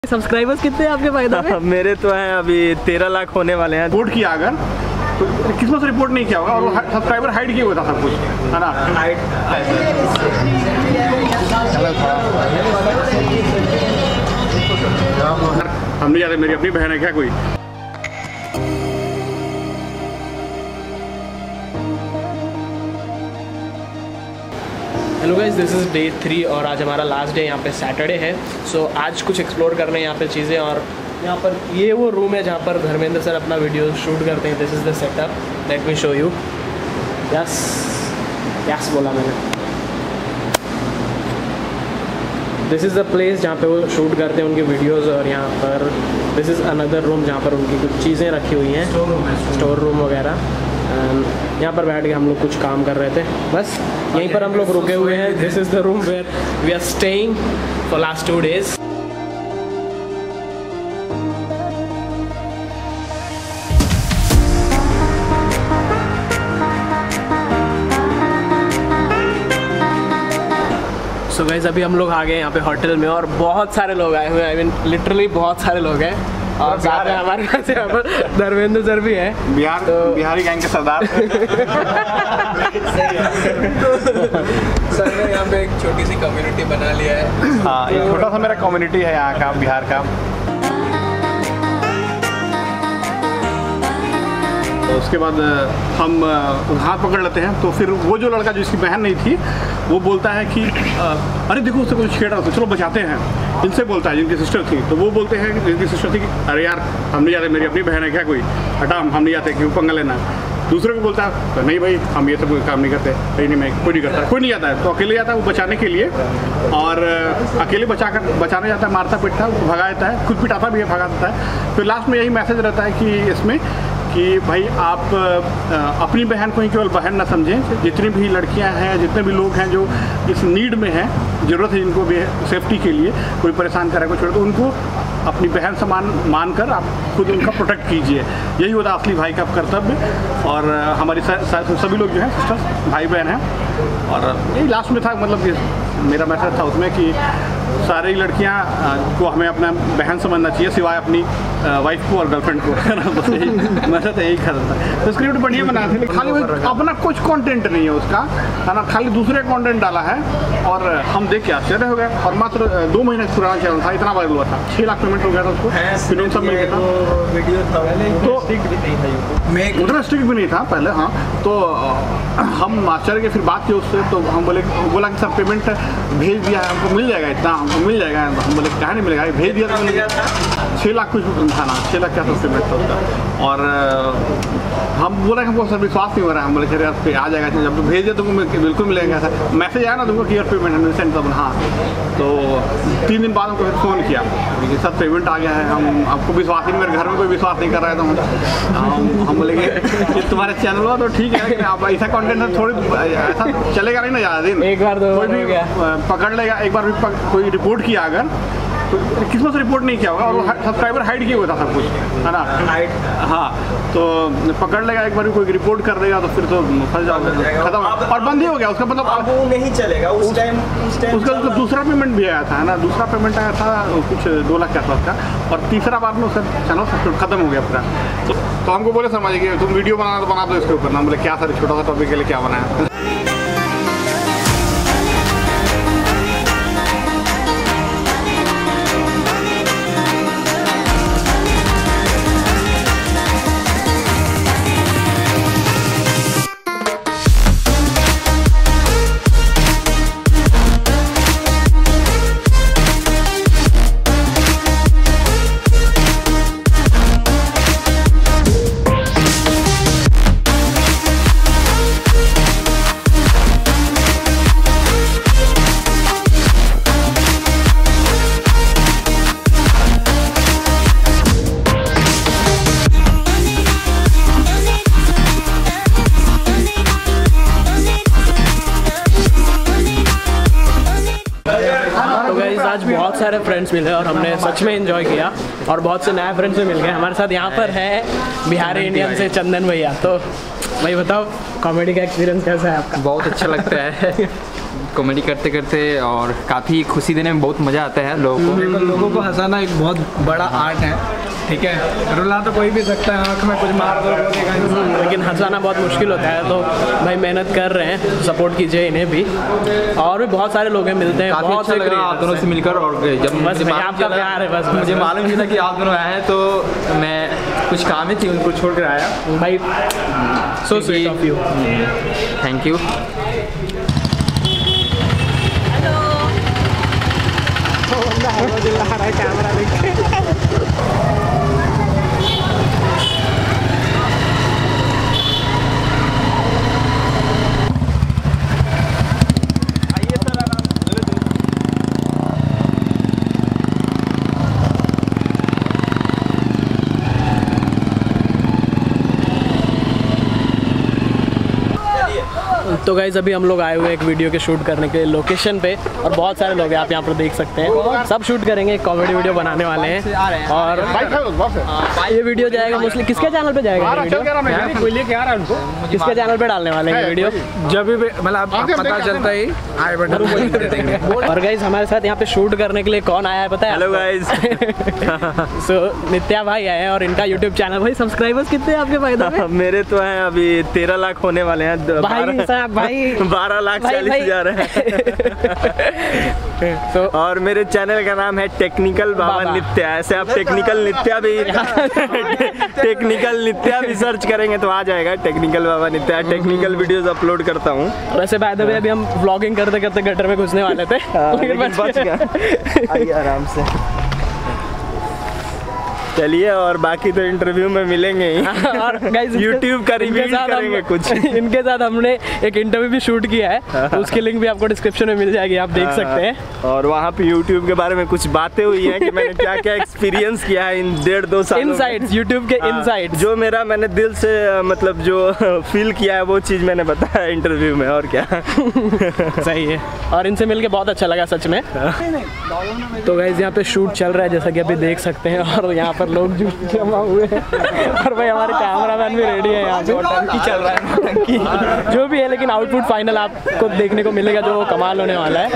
Subscribers कितने हैं आपके फायदे में? मेरे तो हैं अभी 13 लाख होने वाले हैं। रिपोर्ट किया अगर तो किस्मत से रिपोर्ट नहीं किया होगा और सब्सक्राइबर हाइड किए हुआ था सब कुछ, है ना। हम नहीं जाते, मेरी अपनी बहन है क्या कोई। Hello guys, this is day 3 और आज हमारा लास्ट डे यहाँ पे सैटरडे है। सो आज कुछ एक्सप्लोर करने हैं यहाँ पे चीज़ें। और यहाँ पर ये वो रूम है जहाँ पर धर्मेंद्र सर अपना वीडियो शूट करते हैं। This is the setup, let me show you. Yes बोला मैंने। दिस इज़ द प्लेस जहाँ पे वो शूट करते हैं उनके वीडियोज़। और यहाँ पर दिस इज़ अनदर रूम जहाँ पर उनकी कुछ चीज़ें रखी हुई हैं, स्टोर रूम वगैरह। यहाँ पर बैठ के हम लोग कुछ काम कर रहे थे, बस यहीं पर हम लोग रुके हुए हैं। This is the room where we are staying for last 2 days। So guys, अभी हम लोग आ गए यहाँ पे होटल में और बहुत सारे लोग आए हुए हैं। आई मीन लिटरली बहुत सारे लोग हैं। और साथ में हमारे पास यहाँ पर धर्मेंद्र सर भी है, बिहारी गैंग के सरदार। सर ने यहाँ पे एक छोटी सी कम्युनिटी बना लिया है। हाँ, ये छोटा सा मेरा कम्युनिटी है यहाँ का, बिहार का। तो उसके बाद हम हाथ पकड़ लेते हैं, तो फिर वो जो लड़का जिसकी बहन नहीं थी वो बोलता है कि अरे देखो उससे कुछ छेड़ रहा था, चलो बचाते हैं। इनसे बोलता है जिनकी सिस्टर थी, तो वो बोलते हैं जिनकी सिस्टर थी कि अरे यार हम नहीं जाते, मेरी अपनी बहन है क्या कोई, हटा हम नहीं जाते, क्यों पंगा लेना। दूसरे को बोलता है तो नहीं भाई हम ये सब कोई काम नहीं करते, कहीं नहीं, मैं कोई नहीं करता, कोई नहीं जाता है। तो अकेले जाता है वो बचाने के लिए, और अकेले बचाने जाता है, मारता पीटता है, भगा देता है, खुद पिटाता भी है, भगा देता है। फिर लास्ट में यही मैसेज रहता है कि इसमें कि भाई आप अपनी बहन को ही केवल बहन ना समझें, जितनी भी लड़कियां हैं, जितने भी लोग हैं जो इस नीड में हैं, ज़रूरत है जिनको भी सेफ्टी के लिए, कोई परेशान करे, कोई छोड़े, तो उनको अपनी बहन समान मानकर आप खुद उनका प्रोटेक्ट कीजिए। यही होता है असली भाई का कर्तव्य। और हमारी सभी लोग जो हैं सिस्टर्स, भाई बहन हैं। और यही लास्ट में था, मतलब कि मेरा मैसेज था उसमें कि सारी लड़कियां को हमें अपना बहन समझना चाहिए, सिवाय अपनी वाइफ को और गर्लफ्रेंड को। बस यही मैसेज यही खत्म था। तो स्क्रिप्ट बढ़िया बना थे, खाली अपना कुछ कंटेंट नहीं है उसका, है ना, खाली दूसरे कंटेंट डाला है। और हम देख के आश्चर्य हो गए। और मात्र 2 महीने पुराना चैनल था, इतना वायरल हुआ था, 6 लाख पेमेंट हो गया था उसको, फिर सब मिल गया था। वीडियो था तो उतना स्ट्रिक्ट भी नहीं था पहले। हाँ, तो हम आश्चर्य के फिर बात की उससे, तो हम बोला कि सर पेमेंट भेज दिया है, हमको मिल जाएगा, इतना हमको मिल जाएगा। हम बोले कहाँ नहीं मिलेगा, भेज दिया तो मिल गया। 6 लाख कुछ था ना, 6 लाख क्या था पेमेंट था उसका। और हम बोला कि हमको सर विश्वास नहीं हो रहा है। हम बोले खैर यार पे आ जाएगा, जब तो भेज दे तुमको बिल्कुल मिलेगा। सर मैसेज आया ना तुमको क्लियर पेमेंट 100%, तब हाँ। तो 3 दिन बाद हमको फिर फ़ोन किया कि सर पेमेंट आ गया है। हम आपको विश्वास ही नहीं, मेरे घर में कोई विश्वास नहीं कर रहा है। तो हम बोले कि तुम्हारे चैनल हो तो ठीक है, लेकिन आप ऐसा कंटेंट है थोड़ी ऐसा चलेगा नहीं ना ज़्यादा दिन। एक बार कोई भी पकड़ लेगा, एक बार भी कोई रिपोर्ट किया अगर तो किस्मत से रिपोर्ट नहीं किया होगा और सब्सक्राइबर हाइड किए हुआ था सब कुछ, है ना। हाँ, तो पकड़ लेगा, एक बार भी कोई रिपोर्ट कर देगा तो फिर तो फंस जाओगे, खत्म और बंद ही हो गया उसका। मतलब अब वो नहीं चलेगा उस टाइम उसका दूसरा पेमेंट भी आया था, है ना। दूसरा पेमेंट आया था कुछ 2 लाख के आसपास का, और तीसरा बार में उसका चैनल खत्म हो गया पूरा। तो हमको बोले समझ कि तुम वीडियो बनाना तो बना दो इसके ऊपर ना। बोले क्या सर, छोटा सा टॉपिक के लिए क्या बनाया। आज बहुत सारे फ्रेंड्स मिले और हमने सच में एंजॉय किया और बहुत से नए फ्रेंड्स भी मिल गए। हमारे साथ यहाँ पर है बिहारी इंडियन से चंदन भैया। तो भाई बताओ, कॉमेडी का एक्सपीरियंस कैसा है आपका? बहुत अच्छा लगता है। कॉमेडी करते करते और काफ़ी खुशी देने में बहुत मज़ा आता है लोगों को। लोगों को हंसाना एक बहुत बड़ा आर्ट है, ठीक है। रुला तो कोई भी सकता है, आँख में कुछ मार दो वो देगा इंसान, लेकिन हंसाना बहुत मुश्किल होता है। तो भाई मेहनत कर रहे हैं, सपोर्ट कीजिए इन्हें भी। और भी बहुत सारे लोग हैं, मिलते हैं, काफ़ी बहुत अच्छा से लगा आप दोनों से मिलकर। और जब बस मुझे भाई मालूम आपका चला- प्यार है, बस मुझे मालूम नहीं था कि आप दोनों आए हैं, तो मैं कुछ काम ही थी उनको छोड़ कर आया। भाई so sweet of you. Thank you. Camera देख तो गाइज अभी हम लोग आए हुए हैं एक वीडियो के शूट करने के लिए लोकेशन पे, और बहुत सारे लोग हैं, आप यहाँ पर देख सकते हैं। सब शूट करेंगे, कॉमेडी वीडियो बनाने वाले हैं। और ये वीडियो जाएगा मोस्टली किसके चैनल पे जाएगा? कोई लेके आ रहा है उनको, किसके चैनल पे डालने वाले हैं ये वीडियो? जब भी मतलब पता चलता ही आई बटन वो दे देंगे। और गाइज हमारे साथ यहाँ पे शूट करने के लिए कौन आया है पता है? Hello guys. सो नित्या भाई आए हैं, और इनका यूट्यूब चैनल। भाई सब्सक्राइबर्स कितने हैं आपके फायदा में? मेरे तो हैं अभी 13 लाख होने वाले हैं। भाई साहब भाई 12 लाख 40,000 है। तो और मेरे चैनल का नाम है टेक्निकल बाबा नित्या। ऐसे आप टेक्निकल नित्या भी टेक्निकल नित्या भी सर्च करेंगे तो आ जाएगा। Technical Baba Nitya technical videos upload करता हूँ। वैसे बाय द वे अभी हम व्लॉगिंग करते करते गटर में घुसने वाले थे, लेकिन बच गया। आइए आराम से चलिए, और बाकी तो इंटरव्यू में मिलेंगे ही। और गाइस YouTube का रिवील करेंगे कुछ। इनके साथ हमने एक इंटरव्यू भी शूट किया है, तो उसकी लिंक भी आपको डिस्क्रिप्शन में मिल जाएगी, आप देख सकते हैं। और वहाँ पे YouTube के बारे में कुछ बातें हुई हैं कि मैंने क्या क्या एक्सपीरियंस किया है इन 1.5-2 सालों में। इनसाइट्स, YouTube के इनसाइट्स, जो मेरा मैंने दिल से मतलब जो फील किया है वो चीज़ मैंने बताया इंटरव्यू में। और क्या सही है। और इनसे मिलके बहुत अच्छा लगा सच में। तो गाइस यहाँ पे शूट चल रहा है जैसा कि अभी देख सकते हैं, और यहाँ पर लोग जो जमा हुए हैं। और भाई हमारे कैमरामैन भी रेडी है यहाँ पे। टंकी चल रहा है, टंकी जो भी है, लेकिन आउटपुट फाइनल आपको देखने को मिलेगा जो कमाल होने वाला है।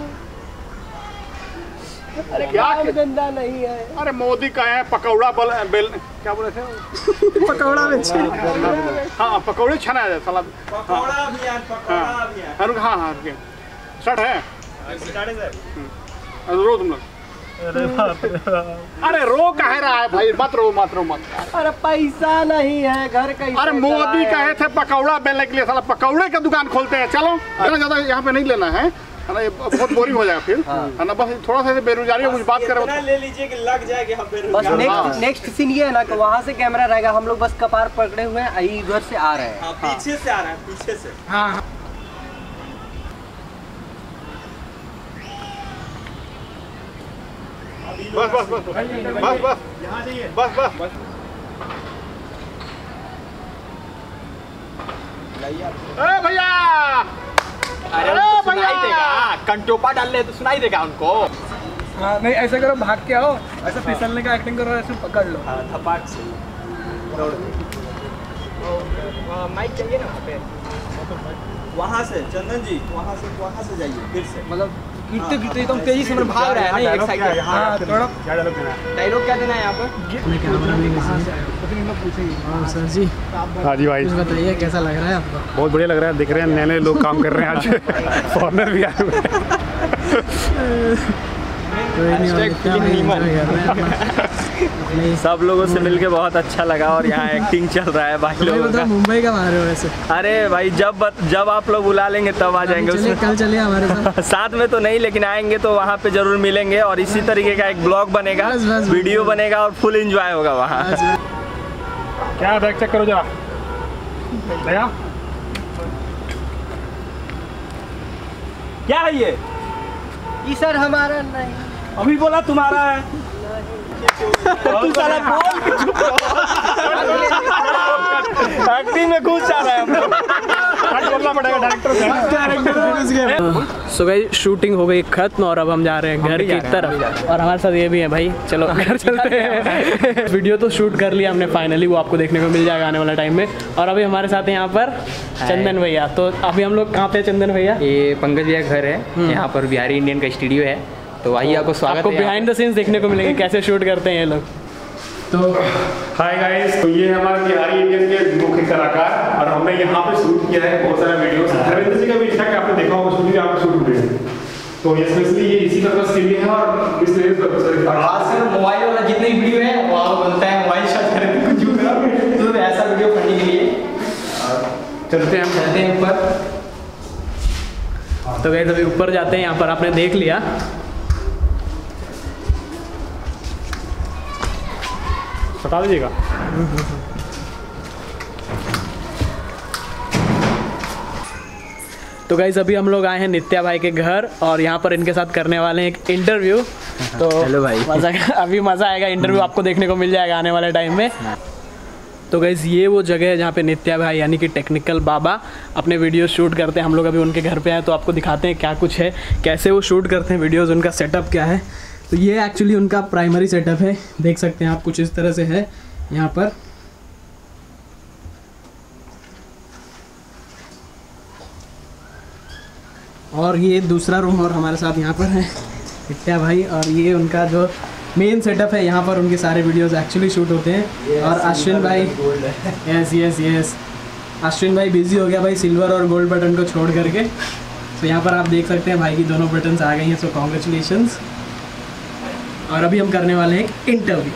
गंदा नहीं है। अरे मोदी का है पकौड़ा बेल क्या बोले थे? पकौड़ा में हाँ पकौड़े छना है साला। पकौड़ा अभियान, पकौड़ा अभियान। हाँ हाँ स्टार्ट है। रो तुम लोग। अरे रो कह रहा है भाई, मत रो मत रो मत। अरे पैसा नहीं है, घर का। अरे मोदी कहे थे पकौड़ा बेलने के लिए, साला पकौड़े का दुकान खोलते हैं। चलो इतना ज्यादा यहाँ पे नहीं लेना है ना, ये बहुत बोरिंग हो जाएगा फिर है ना। बस थोड़ा सा बेरोजगारी कुछ बात करें। ले लीजिए कि लग जाएगी हम फिर। बस नेक्स्ट सीन ये है ना कि वहाँ से कैमरा रहेगा, हम लोग बस कपार पकड़े हुए हैं, इधर से आ रहे हैं। पीछे से आ रहा है, पीछे से। हाँ बस बस बस बस बस बस बस। अरे भैया, अरे सुनाई देगा, कंटोपा डाल ले तो सुनाई देगा उनको। हाँ नहीं ऐसा करो, भाग के आओ, ऐसा फिसलने का एक्टिंग करो, ऐसे पकड़ लो। थपाक से माइक चाहिए ना वहाँ पे। वहाँ से चंदन जी, वहाँ से जाइए फिर से। मतलब गिरते गिरते एकदम तेजी से भाग रहा है ना एक साइड में। हाँ थोड़ा डायलॉग क्या देना है यहाँ पर? सर जी हाँ जी भाई, बताइए कैसा लग रहा है आपको? बहुत बढ़िया लग रहा है। दिख रहे हैं नए नए लोग काम कर रहे हैं आज। फॉरनर भी आए हुए हैं। सब लोगों से मिलके बहुत अच्छा लगा, और यहाँ एक्टिंग चल रहा है भाई लोगों का। मुंबई का आ रहे हो वैसे? अरे भाई जब आप लोग बुला लेंगे तब आ जाएंगे उसमें। कल चलिए हमारे साथ। साथ में तो नहीं, लेकिन आएंगे तो वहाँ पे जरूर मिलेंगे, और इसी तरीके का एक ब्लॉग बनेगा, बस। वीडियो बनेगा, और फुल एंजॉय होगा वहाँ। क्या बैग चेक करो जरा भैया। क्या है ये? सर हमारा नहीं। अभी बोला तुम्हारा है। तू साला बोल। एक्टिंग में घुस जा रहा है हम लोग। बोलना पड़ेगा डायरेक्टर से। सो गाइस शूटिंग हो गई खत्म और अब हम जा रहे हैं घर की तरफ और हमारे साथ ये भी है भाई। चलो घर चलते हैं। वीडियो तो शूट कर लिया हमने फाइनली, वो आपको देखने को मिल जाएगा आने वाला टाइम में। और अभी हमारे साथ है यहाँ पर चंदन भैया। तो अभी हम लोग कहाँ पे चंदन भैया? ये पंकज भैया घर है, यहाँ पर बिहारी इंडियन का स्टूडियो है। तो आइए आपको स्वागत आपको बिहाइंड द सीन्स देखने को मिलेंगे कैसे शूट करते हैं ये लोग। तो हाय गाइस, तो ये हमारे बिहारी इंडियन के मुख्य कलाकार और हमने यहाँ पे शूट किया है बहुत सारा वीडियो। धर्मेंद्र जी का भी इनफैक्ट आपने देखा होगा शूटिंग यहाँ पे शूट हुए हैं। तो ये स्पेशली ये इसी पर्पस के लिए है और इस आज से मोबाइल वाला जितने वीडियो है वहाँ बनता है मोबाइल शॉट करके कुछ यूज करो तो ऐसा वीडियो बनने के लिए चलते हैं ऊपर। तो गाइस अभी ऊपर जाते हैं। यहाँ पर आपने देख लिया बता दीजिएगा। तो गाइस अभी हम लोग आए हैं नित्या भाई के घर और यहाँ पर इनके साथ करने वाले हैं एक इंटरव्यू। तो हेलो भाई, अभी मज़ा आएगा, इंटरव्यू आपको देखने को मिल जाएगा आने वाले टाइम में। तो गाइस ये वो जगह है जहाँ पे नित्या भाई यानी कि टेक्निकल बाबा अपने वीडियो शूट करते हैं। हम लोग अभी उनके घर पे आए तो आपको दिखाते हैं क्या कुछ है, कैसे वो शूट करते हैं वीडियोज़, उनका सेटअप क्या है। तो ये एक्चुअली उनका प्राइमरी सेटअप है, देख सकते हैं आप, कुछ इस तरह से है यहाँ पर। और ये दूसरा रूम और हमारे साथ यहाँ पर है नित्या भाई और ये उनका जो मेन सेटअप है, यहाँ पर उनके सारे वीडियोस एक्चुअली शूट होते हैं। और अश्विन भाई यस अश्विन भाई बिजी हो गया भाई सिल्वर और गोल्ड बटन को छोड़ करके। तो यहाँ पर आप देख सकते हैं भाई की दोनों बटन्स आ गई हैं, सो कॉन्ग्रेचुलेशंस। और अभी हम करने वाले हैं एक इंटरव्यू।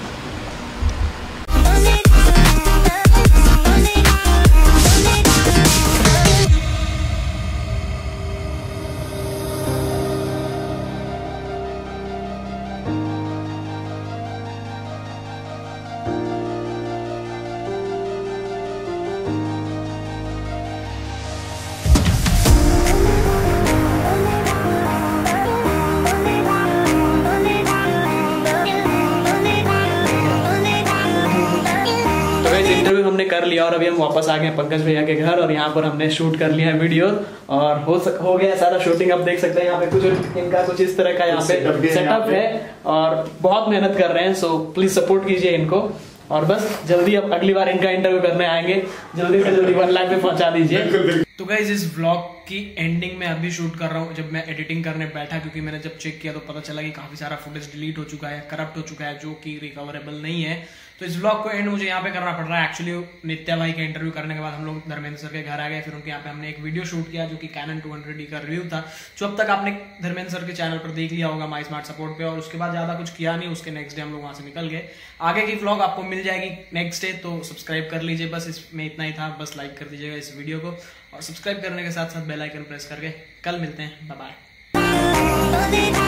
इंटरव्यू हमने कर लिया और अभी हम वापस आ गए पंकज भैया के घर और यहाँ पर हमने शूट कर लिया है वीडियो और हो गया सारा शूटिंग। आप देख सकते हैं यहाँ पे कुछ इनका कुछ इस तरह का यहाँ पे सेटअप है और बहुत मेहनत कर रहे हैं। सो प्लीज सपोर्ट कीजिए इनको और बस जल्दी अब अगली बार इनका इंटरव्यू करने आएंगे, जल्दी से जल्दी 1 लाख पे पहुंचा दीजिए। तो गाइस इस व्लॉग की एंडिंग में अभी शूट कर रहा हूँ जब मैं एडिटिंग करने बैठा, क्योंकि मैंने जब चेक किया तो पता चला कि काफी सारा फुटेज डिलीट हो चुका है, करप्ट हो चुका है, जो कि रिकवरेबल नहीं है। तो इस व्लॉग को एंड मुझे यहाँ पे करना पड़ रहा है। एक्चुअली नित्या भाई का इंटरव्यू करने के बाद हम लोग धर्मेंद्र सर के घर आ गए, फिर उनके यहाँ पे हमने एक वीडियो शूट किया जो कि Canon 200D का रिव्यू था, जो अब तक आपने धर्मेंद्र सर के चैनल पर देख लिया होगा माई स्मार्ट सपोर्ट पे। और उसके बाद ज्यादा कुछ किया नहीं, उसके नेक्स्ट डे हम लोग वहां से निकल गए। आगे की व्लॉग आपको मिल जाएगी नेक्स्ट डे, तो सब्सक्राइब कर लीजिए। बस इसमें इतना ही था, बस लाइक कर दीजिएगा इस वीडियो को और सब्सक्राइब करने के साथ साथ बेल आइकन प्रेस करके कल मिलते हैं। Bye bye.